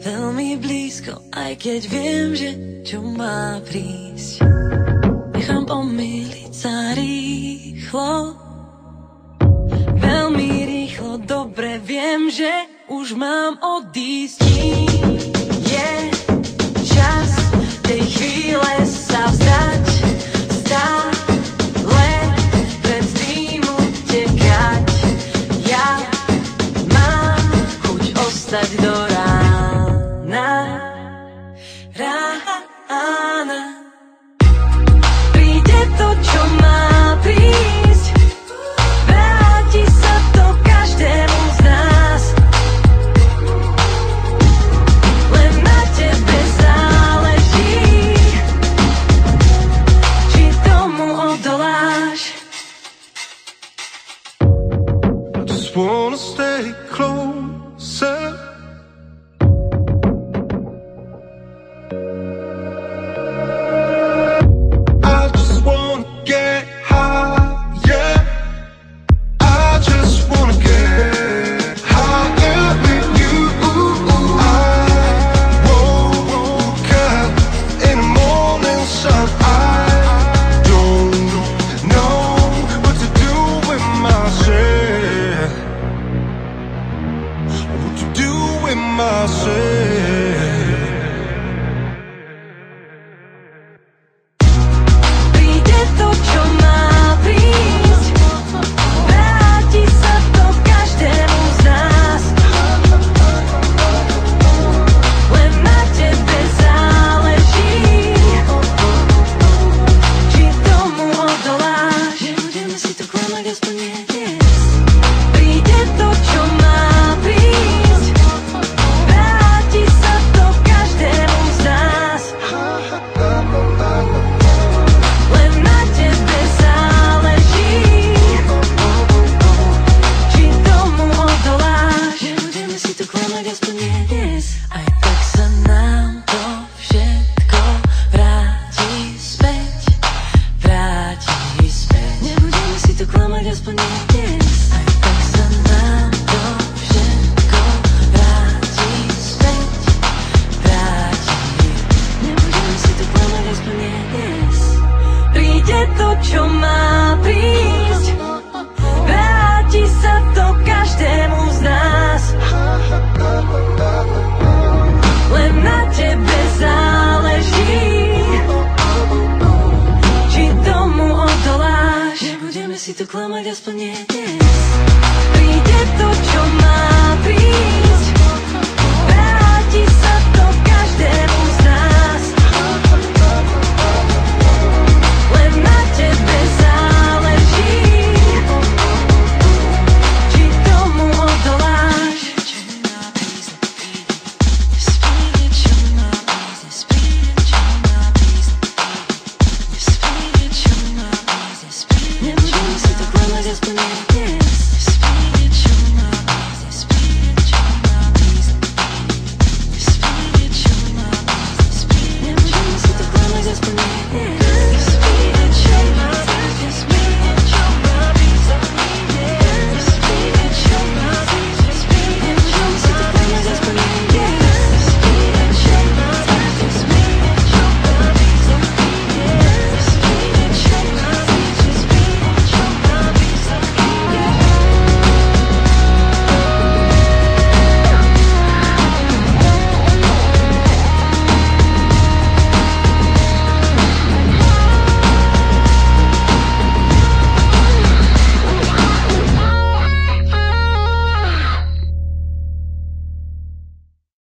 veľmi blízko, aj keď viem, že čo má prísť. Nechám pomýliť sa rýchlo, veľmi rýchlo, dobre viem, že už mám odísť. Je čas tej chvíle sa vzdať, stále pred tým utekať. Ja mám chuť ostať do rána, rána. Príde to, čo má prísť, vráti sa to každému z nás. Len na tebe záleží, či tomu odoláš. I just wanna stay closer. I just wanna get higher. I just wanna get higher with you. I woke up in the morning sun. I don't know what to do with myself. What to do with myself. Príde to, čo má prísť, vráti sa to každému z nás. Len na tebe záleží, či tomu odoláš. Nebudeme si to klamať, aspoň nie dnes. Príde to, čo má prísť, vráti sa to každému z nás. Len na tebe záleží, či tomu odoláš. Nebudeme si to klamať, aspoň nie dnes. Aj tak sa nám to všetko vráti späť, vráti späť. Nebudeme si to klamať, aspoň nie dnes. Aj tak sa nám to všetko vráti späť, vráti. Nebudeme si to klamať, aspoň nie dnes. Príde to, čo má prísť, vráti sa to každému z nás. Len na tebe záleží, či tomu odoláš. Nebudeme si to klamať, aspoň nie